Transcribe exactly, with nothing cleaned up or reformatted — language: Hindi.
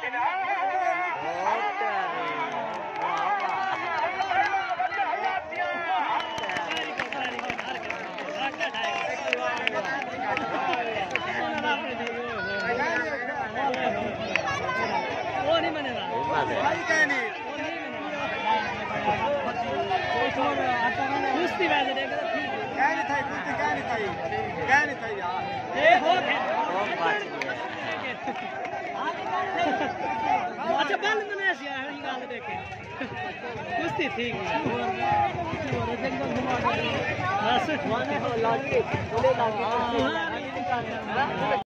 कुश्ती वैसे देख क्या नहीं था कुश्ती क्या नहीं था क्या नहीं था यार ये हो गया अच्छा बल मैंने ऐसी है ये गाल देखे कुश्ती ठीक है और और जंगल घुमा बस माने हो लागी बोले लागी